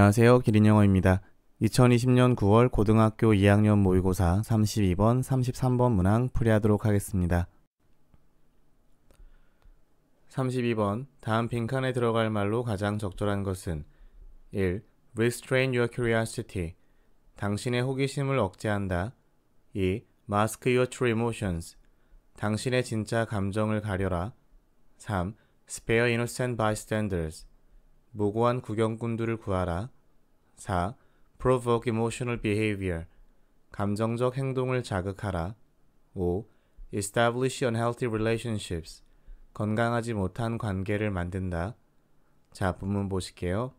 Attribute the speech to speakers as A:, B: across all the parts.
A: 안녕하세요. 기린영어입니다. 2020년 9월 고등학교 2학년 모의고사 32번, 33번 문항 풀이하도록 하겠습니다. 32번, 다음 빈칸에 들어갈 말로 가장 적절한 것은 1. Restrain your curiosity. 당신의 호기심을 억제한다. 2. Mask your true emotions. 당신의 진짜 감정을 가려라. 3. Spare innocent bystanders. 무고한 구경꾼들을 구하라. 4. Provoke emotional behavior. 감정적 행동을 자극하라. 5. Establish unhealthy relationships. 건강하지 못한 관계를 만든다. 자, 본문 보실게요.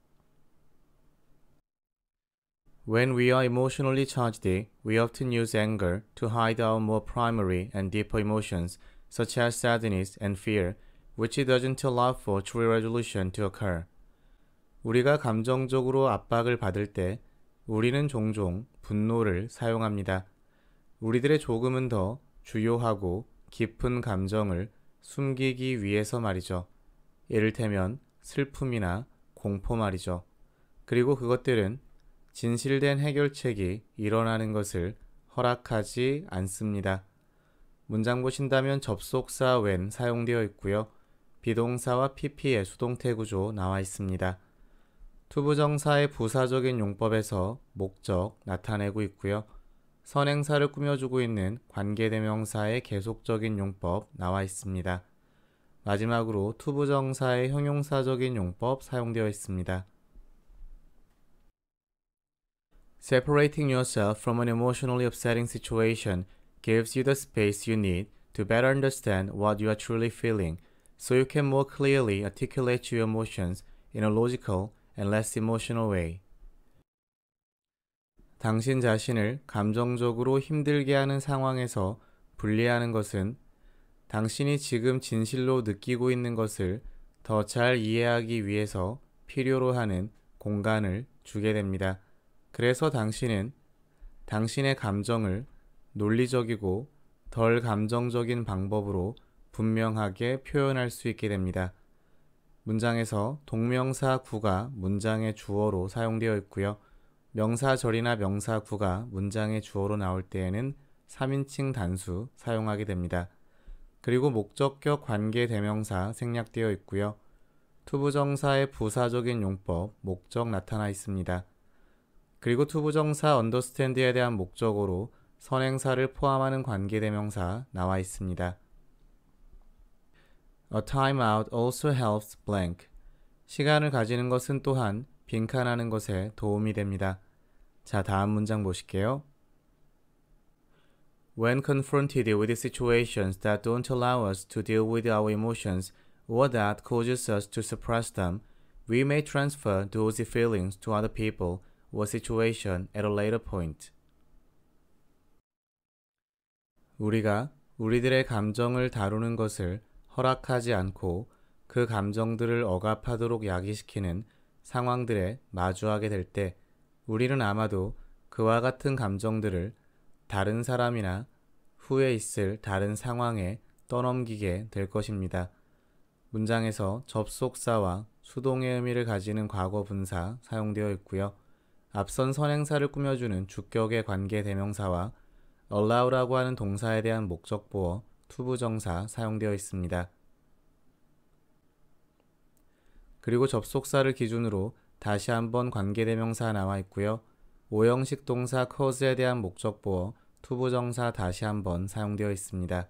A: When we are emotionally charged, we often use anger to hide our more primary and deeper emotions, such as sadness and fear, which doesn't allow for true resolution to occur. 우리가 감정적으로 압박을 받을 때 우리는 종종 분노를 사용합니다. 우리들의 조금은 더 주요하고 깊은 감정을 숨기기 위해서 말이죠. 이를테면 슬픔이나 공포 말이죠. 그리고 그것들은 진실된 해결책이 일어나는 것을 허락하지 않습니다. 문장 보신다면 접속사 when 사용되어 있고요. 비동사와 pp의 수동태 구조 나와 있습니다. 투부정사의 부사적인 용법에서 목적 나타내고 있고요. 선행사를 꾸며주고 있는 관계대명사의 계속적인 용법 나와 있습니다. 마지막으로 투부정사의 형용사적인 용법 사용되어 있습니다. Separating yourself from an emotionally upsetting situation gives you the space you need to better understand what you are truly feeling, so you can more clearly articulate your emotions in a logical and less emotional way. 당신 자신을 감정적으로 힘들게 하는 상황에서 분리하는 것은 당신이 지금 진실로 느끼고 있는 것을 더 잘 이해하기 위해서 필요로 하는 공간을 주게 됩니다. 그래서 당신은 당신의 감정을 논리적이고 덜 감정적인 방법으로 분명하게 표현할 수 있게 됩니다. 문장에서 동명사 구가 문장의 주어로 사용되어 있고요. 명사절이나 명사 구가 문장의 주어로 나올 때에는 3인칭 단수 사용하게 됩니다. 그리고 목적격 관계 대명사 생략되어 있고요. 투부정사의 부사적인 용법, 목적 나타나 있습니다. 그리고 투부정사 understand에 대한 목적어로 선행사를 포함하는 관계대명사 나와 있습니다. A timeout also helps blank. 시간을 가지는 것은 또한 빈칸하는 것에 도움이 됩니다. 자, 다음 문장 보실게요. When confronted with situations that don't allow us to deal with our emotions or that causes us to suppress them, we may transfer those feelings to other people or situation at a later point. 우리가 우리들의 감정을 다루는 것을 허락하지 않고 그 감정들을 억압하도록 야기시키는 상황들에 마주하게 될 때 우리는 아마도 그와 같은 감정들을 다른 사람이나 후에 있을 다른 상황에 떠넘기게 될 것입니다. 문장에서 접속사와 수동의 의미를 가지는 과거 분사 사용되어 있고요. 앞선 선행사를 꾸며주는 주격의 관계 대명사와 allow라고 하는 동사에 대한 목적보어 투부정사 사용되어 있습니다. 그리고 접속사를 기준으로 다시 한번 관계대명사 나와 있고요. 오형식 동사 cause에 대한 목적보어 투부정사 다시 한번 사용되어 있습니다.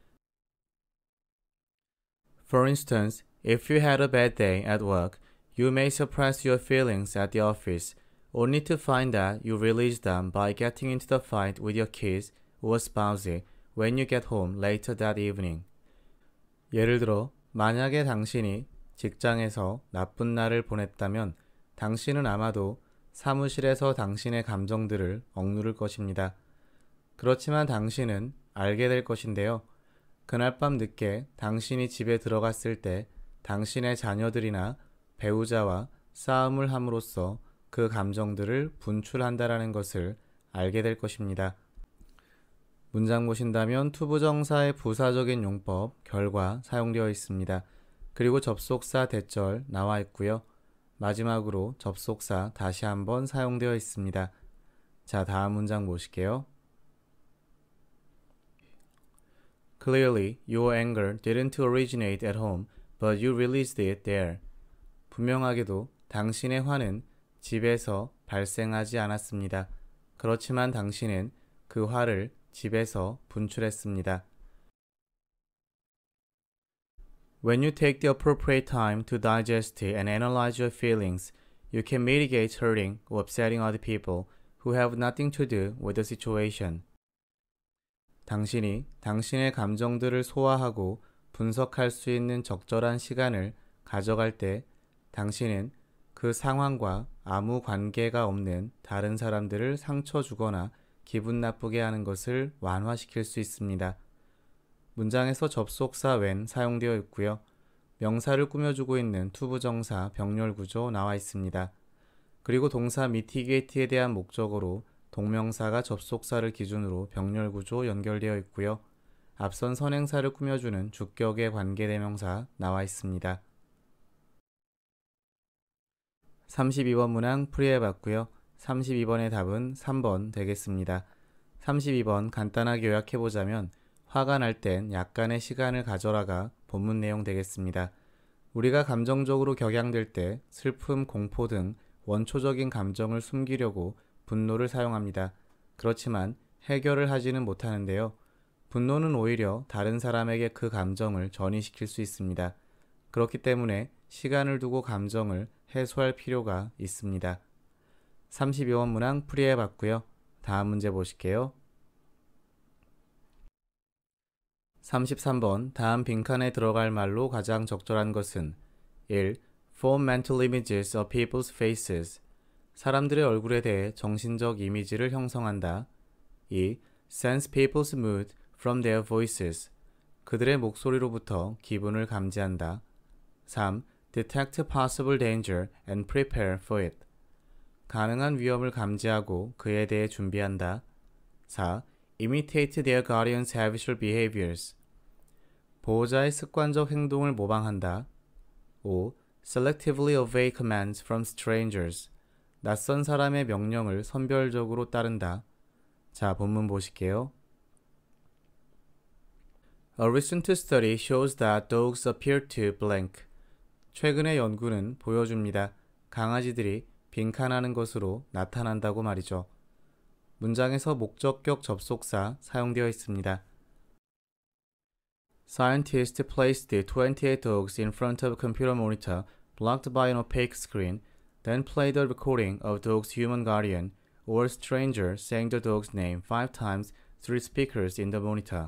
A: For instance, if you had a bad day at work, you may suppress your feelings at the office, only to find that you release them by getting into the fight with your kids or spouse when you get home later that evening. 예를 들어, 만약에 당신이 직장에서 나쁜 날을 보냈다면 당신은 아마도 사무실에서 당신의 감정들을 억누를 것입니다. 그렇지만 당신은 알게 될 것인데요. 그날 밤 늦게 당신이 집에 들어갔을 때 당신의 자녀들이나 배우자와 싸움을 함으로써 그 감정들을 분출한다라는 것을 알게 될 것입니다. 문장 보신다면 투부정사의 부사적인 용법, 결과 사용되어 있습니다. 그리고 접속사 대절 나와 있고요. 마지막으로 접속사 다시 한번 사용되어 있습니다. 자, 다음 문장 보실게요. Clearly, your anger didn't originate at home, but you released it there. 분명하게도 당신의 화는 집에서 발생하지 않았습니다. 그렇지만 당신은 그 화를 집에서 분출했습니다. When you take the appropriate time to digest and analyze your feelings, you can mitigate hurting or upsetting other people who have nothing to do with the situation. 당신이 당신의 감정들을 소화하고 분석할 수 있는 적절한 시간을 가져갈 때 당신은 그 상황과 아무 관계가 없는 다른 사람들을 상처 주거나 기분 나쁘게 하는 것을 완화시킬 수 있습니다. 문장에서 접속사 when 사용되어 있고요. 명사를 꾸며주고 있는 투부정사 병렬구조 나와 있습니다. 그리고 동사 mitigate에 대한 목적어로 동명사가 접속사를 기준으로 병렬구조 연결되어 있고요. 앞선 선행사를 꾸며주는 주격의 관계대명사 나와 있습니다. 32번 문항 풀이해봤고요. 32번의 답은 3번 되겠습니다. 32번 간단하게 요약해보자면 화가 날 땐 약간의 시간을 가져라가 본문 내용 되겠습니다. 우리가 감정적으로 격양될 때 슬픔, 공포 등 원초적인 감정을 숨기려고 분노를 사용합니다. 그렇지만 해결을 하지는 못하는데요. 분노는 오히려 다른 사람에게 그 감정을 전이시킬 수 있습니다. 그렇기 때문에 시간을 두고 감정을 해소할 필요가 있습니다. 32번 문항 풀이해봤고요. 다음 문제 보실게요. 33번 다음 빈칸에 들어갈 말로 가장 적절한 것은 1. Form mental images of people's faces. 사람들의 얼굴에 대해 정신적 이미지를 형성한다. 2. Sense people's mood from their voices. 그들의 목소리로부터 기분을 감지한다. 3. Detect possible danger and prepare for it. 가능한 위험을 감지하고 그에 대해 준비한다. 4. Imitate their guardian's habitual behaviors. 보호자의 습관적 행동을 모방한다. 5. Selectively obey commands from strangers. 낯선 사람의 명령을 선별적으로 따른다. 자, 본문 보실게요. A recent study shows that dogs appear to blank. 최근의 연구는 보여줍니다. 강아지들이 빈칸하는 것으로 나타난다고 말이죠. 문장에서 목적격 접속사 사용되어 있습니다. Scientists placed 28 dogs in front of a computer monitor blocked by an opaque screen, then played a recording of dog's human guardian or stranger saying the dog's name 5 times through speakers in the monitor.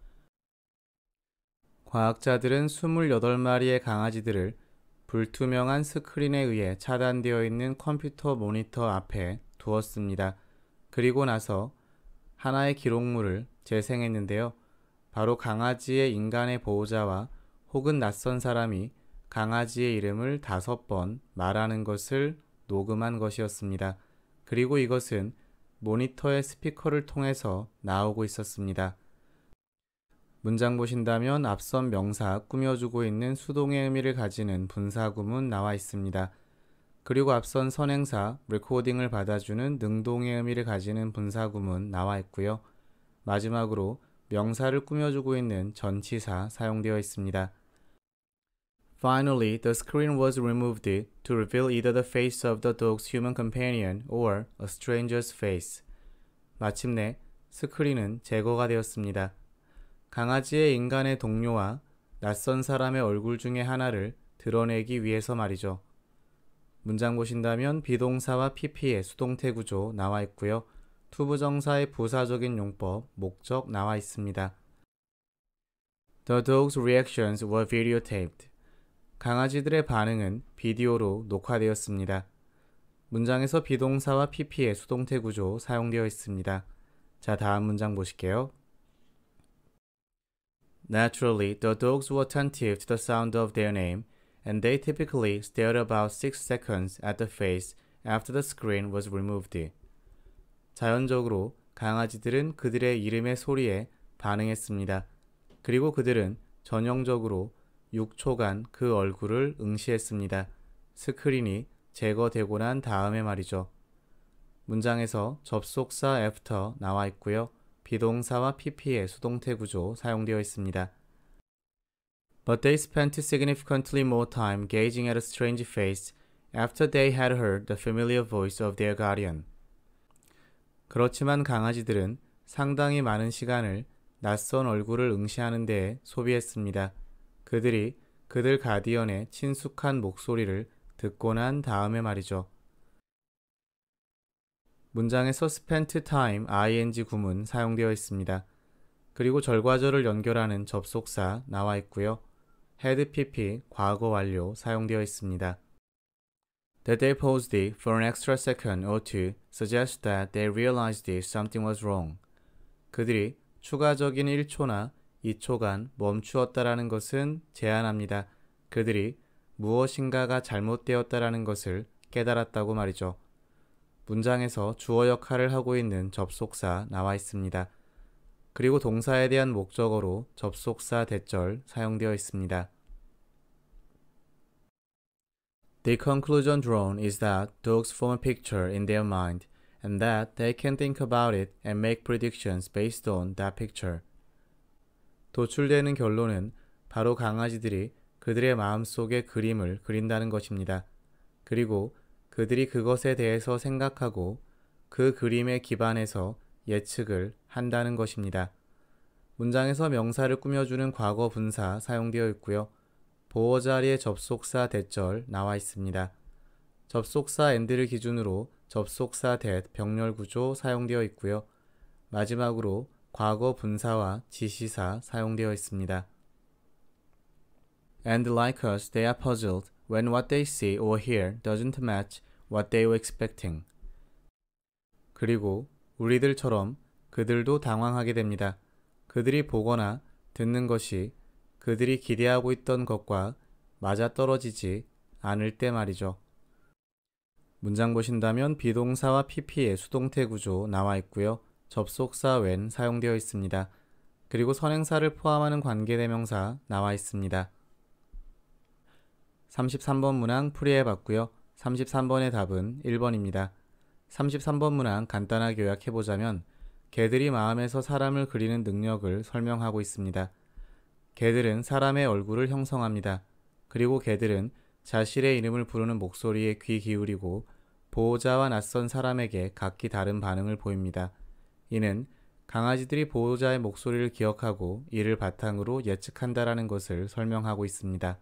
A: 과학자들은 28마리의 강아지들을 불투명한 스크린에 의해 차단되어 있는 컴퓨터 모니터 앞에 두었습니다. 그리고 나서 하나의 기록물을 재생했는데요. 바로 강아지의 인간의 보호자와 혹은 낯선 사람이 강아지의 이름을 5번 말하는 것을 녹음한 것이었습니다. 그리고 이것은 모니터의 스피커를 통해서 나오고 있었습니다. 문장 보신다면 앞선 명사 꾸며주고 있는 수동의 의미를 가지는 분사구문 나와 있습니다. 그리고 앞선 선행사 레코딩을 받아주는 능동의 의미를 가지는 분사구문 나와 있고요. 마지막으로 명사를 꾸며주고 있는 전치사 사용되어 있습니다. Finally, the screen was removed to reveal either the face of the dog's human companion or a stranger's face. 마침내 스크린은 제거가 되었습니다. 강아지의 인간의 동료와 낯선 사람의 얼굴 중에 하나를 드러내기 위해서 말이죠. 문장 보신다면 비동사와 PP의 수동태 구조 나와 있고요. 투부정사의 부사적인 용법, 목적 나와 있습니다. The dog's reactions were videotaped. 강아지들의 반응은 비디오로 녹화되었습니다. 문장에서 비동사와 PP의 수동태 구조 사용되어 있습니다. 자, 다음 문장 보실게요. Naturally, the dogs were attentive to the sound of their name, and they typically stared about 6 seconds at the face after the screen was removed. 자연적으로 강아지들은 그들의 이름의 소리에 반응했습니다. 그리고 그들은 전형적으로 6초간 그 얼굴을 응시했습니다. 스크린이 제거되고 난 다음에 말이죠. 문장에서 접속사 after 나와 있고요. 비동사와 pp의 수동태 구조 사용되어 있습니다. But they spent significantly more time gazing at a strange face after they had heard the familiar voice of their guardian. 그렇지만 강아지들은 상당히 많은 시간을 낯선 얼굴을 응시하는 데에 소비했습니다. 그들이 그들 가디언의 친숙한 목소리를 듣고 난 다음에 말이죠. 문장에서 spent time ing 구문 사용되어 있습니다. 그리고 절과절을 연결하는 접속사 나와 있고요. had pp 과거 완료 사용되어 있습니다. That they paused for an extra second or two suggests that they realized something was wrong. 그들이 추가적인 1초나 2초간 멈추었다라는 것은 제안합니다. 그들이 무엇인가가 잘못되었다라는 것을 깨달았다고 말이죠. 문장에서 주어 역할을 하고 있는 접속사 나와 있습니다. 그리고 동사에 대한 목적어로 접속사 대절 사용되어 있습니다. The conclusion drawn is that dogs form a picture in their mind and that they can think about it and make predictions based on that picture. 도출되는 결론은 바로 강아지들이 그들의 마음속에 그림을 그린다는 것입니다. 그리고 그들이 그것에 대해서 생각하고 그 그림에 기반해서 예측을 한다는 것입니다. 문장에서 명사를 꾸며주는 과거 분사 사용되어 있고요. 보어 자리에 접속사 대절 나와 있습니다. 접속사 and를 기준으로 접속사 that 병렬 구조 사용되어 있고요. 마지막으로 과거 분사와 지시사 사용되어 있습니다. And like us, they are puzzled when what they see or hear doesn't match what they were expecting. 그리고 우리들처럼 그들도 당황하게 됩니다. 그들이 보거나 듣는 것이 그들이 기대하고 있던 것과 맞아떨어지지 않을 때 말이죠. 문장 보신다면 비동사와 pp의 수동태 구조 나와 있고요. 접속사 when 사용되어 있습니다. 그리고 선행사를 포함하는 관계대명사 나와 있습니다. 33번 문항 풀이해봤고요. 33번의 답은 1번입니다. 33번 문항 간단하게 요약해보자면 개들이 마음에서 사람을 그리는 능력을 설명하고 있습니다. 개들은 사람의 얼굴을 형성합니다. 그리고 개들은 자신의 이름을 부르는 목소리에 귀 기울이고 보호자와 낯선 사람에게 각기 다른 반응을 보입니다. 이는 강아지들이 보호자의 목소리를 기억하고 이를 바탕으로 예측한다라는 것을 설명하고 있습니다.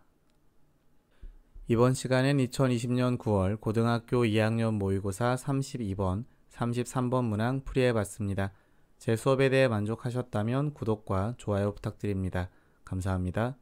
A: 이번 시간엔 2020년 9월 고등학교 2학년 모의고사 32번, 33번 문항 풀이해봤습니다. 제 수업에 대해 만족하셨다면 구독과 좋아요 부탁드립니다. 감사합니다.